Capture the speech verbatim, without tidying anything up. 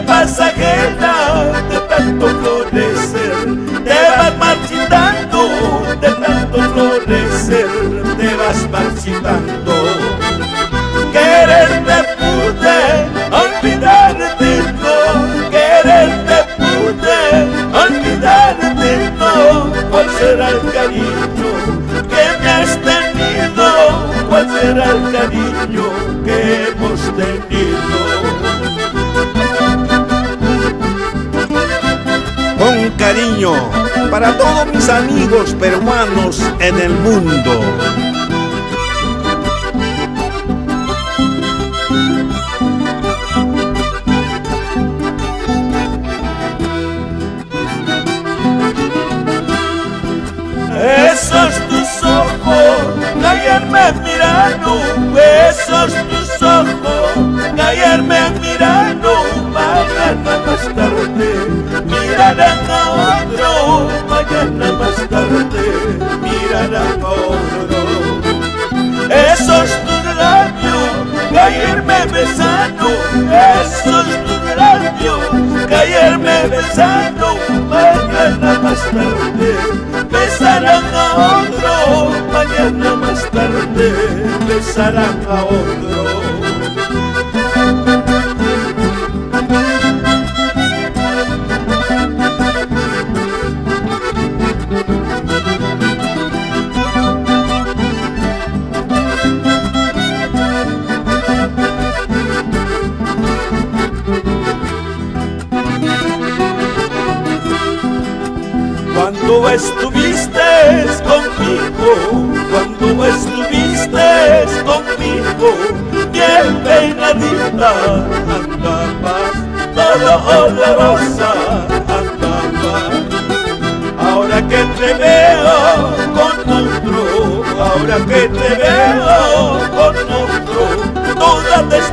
pasajera de tanto florecer, te vas marchitando, de tanto florecer, te vas marchitando. Quererte pude, olvidarte no, quererte pude, olvidarte no. ¿Cuál será el cariño que me has tenido? ¿Cuál será el cariño que hemos tenido? Con cariño para todos mis amigos peruanos en el mundo. Esos tus ojos que ayer me miraron, esos tus ojos que ayer me miraron, mañana más tarde mirarán a otro, mañana más tarde mirarán a otro. Esos tus labios que ayer me besaron, esos tus labios que ayer me besaron, mañana más tarde besarán a otro, mañana más tarde besarán a otro. Cuando estuviste conmigo, cuando estuviste conmigo, bien peinadita andabas, todo olorosa andabas. Ahora que te veo con otro, ahora que te veo con otro, toda